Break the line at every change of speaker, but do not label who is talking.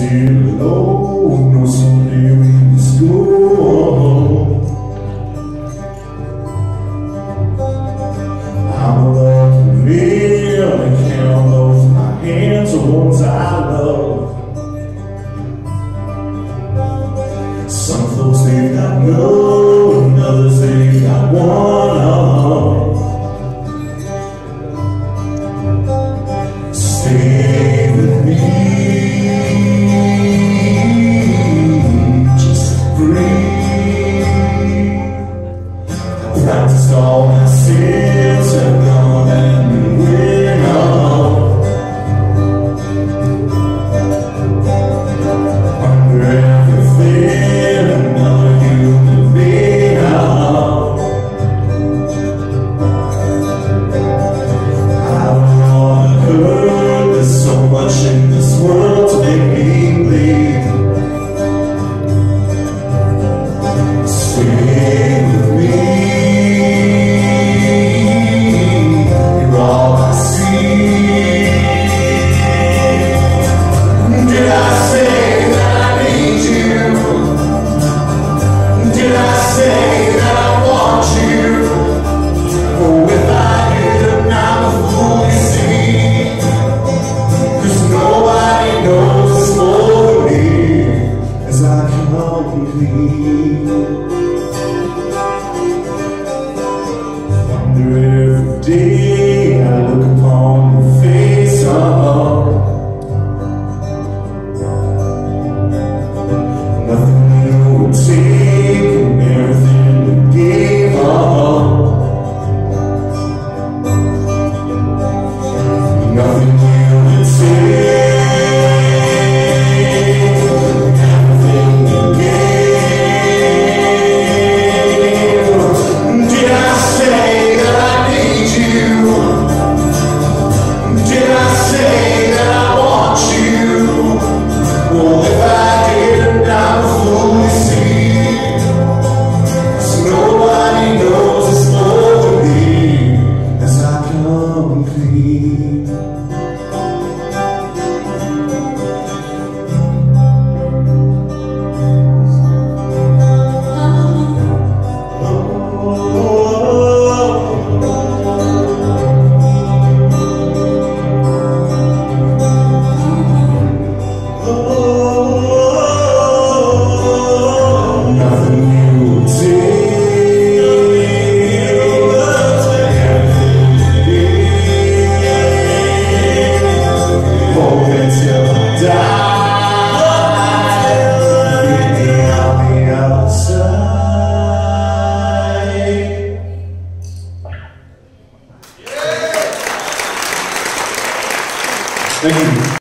still alone, no someday we must go home. I'm a lucky man, I count both my hands the ones I love. Some folks they've got no, and others they've got one of. Stay with me, just breathe. I practiced all my sins, have gone and been winning up. Under everything, another human being out. I don't wanna hurt, there's so much in this world to make me bleed. Stay with me, you're all I see. Did I say that I need you? Did I say that I want you? Oh, if I did, I'm a fool, you see. 'Cause nobody knows this more than me, as I come complete. Wonder every day I look upon the face of nothing new would take and everything we gave up. Nothing new would take everything we gave. Did I say that I need you? Did I say that I want you? Well, if I didn't, I'm a fool, you see. 'Cause nobody knows this more than me, as I come clean. Nothing you would take, hold me till I die, meet me on the other side. Thank you.